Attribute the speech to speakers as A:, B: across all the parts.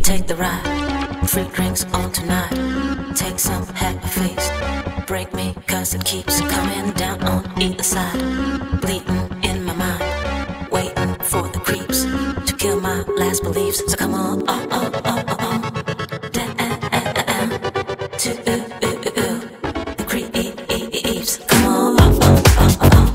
A: take the ride. Free drinks on tonight. Take some, have a face. Break me, cause it keeps coming down on either side. Bleeding in my mind, waiting for the creeps to kill my last beliefs. So come on, oh, oh, oh, oh, oh. Down to the creeps. Come on, oh, oh, oh, oh, oh.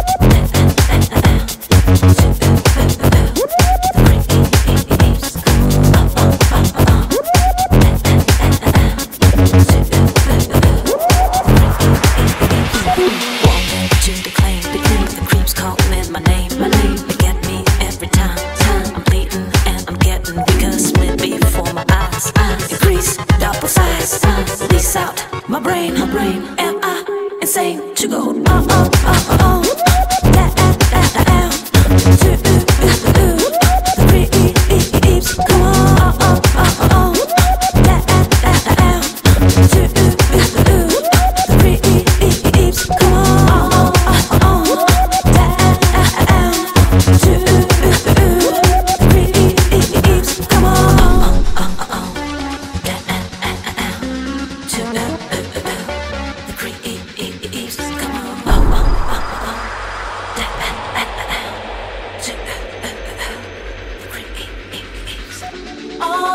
A: Lease out my brain. Am I insane to go? Oh, oh, oh, oh, down to the creeps. Come on, oh, oh, oh, oh, down to the creeps. Come on, oh, oh, oh, down to the creeps. Come on, oh, oh, oh, oh. Oh